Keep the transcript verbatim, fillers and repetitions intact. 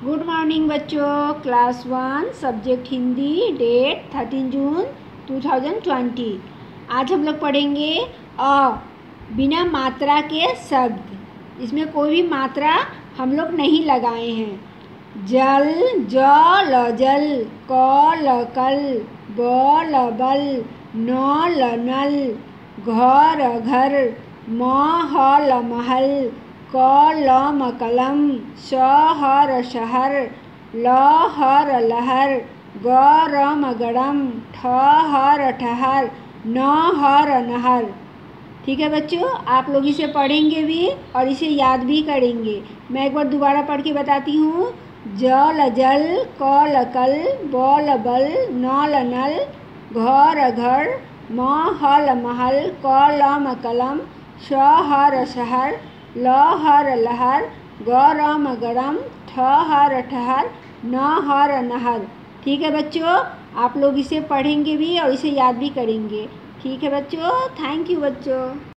Good morning बच्चों। Class one subject Hindi, date thirteen June two thousand twenty. आज हम लोग पढ़ेंगे अ बिना मात्रा के शब्द। इसमें कोई भी मात्रा हम लोग नहीं लगाए हैं। जल, जल जल, कल कल, बल बल, नल नल, घर घर, महल महल, कलम कलम, शहर शहर, लहर लहर, गरम गरम, ठहर ठहर, नहर नहर। ठीक है बच्चों, आप लोग इसे पढ़ेंगे भी और इसे याद भी करेंगे। मैं एक बार दोबारा पढ़ के बताती हूँ। जल जल, कल कल, बल बल, नल नल, घर घर, महल महल, कलम कलम, शहर शहर, लहर लहर, गरम गरम, ठहर ठहर, नहर नहर। ठीक है बच्चों, आप लोग इसे पढ़ेंगे भी और इसे याद भी करेंगे। ठीक है बच्चों, थैंक यू बच्चों।